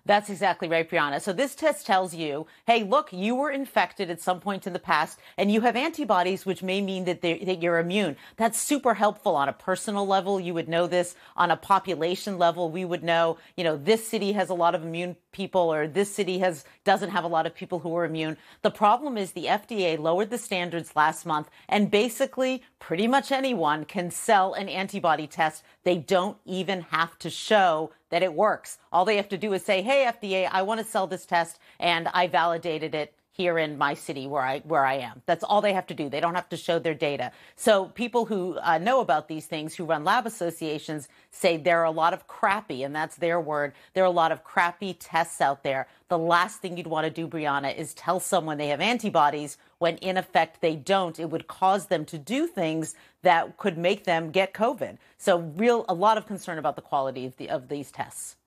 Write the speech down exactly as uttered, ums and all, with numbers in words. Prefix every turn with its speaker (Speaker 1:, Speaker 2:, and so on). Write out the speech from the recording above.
Speaker 1: That's exactly right, Brianna. So this test tells you, hey, look, you were infected at some point in the past and you have antibodies, which may mean that, that you're immune. That's super helpful on a personal level. You would know this on a population level. We would know, you know, this city has a lot of immune people or this city has doesn't have a lot of people who are immune. The problem is the F D A lowered the standards last month and basically pretty much anyone can sell an antibody test. They don't even have to show that it works. All they have to do is say, hey, F D A, I want to sell this test and I validated it here in my city where I where I am. That's all they have to do. They don't have to show their data. So people who uh, know about these things, who run lab associations, say there are a lot of crappy, and that's their word, there are a lot of crappy tests out there. The last thing you'd want to do, Brianna, is tell someone they have antibodies when in effect they don't. It would cause them to do things that could make them get COVID. So real, a lot of concern about the quality of, the, of these tests.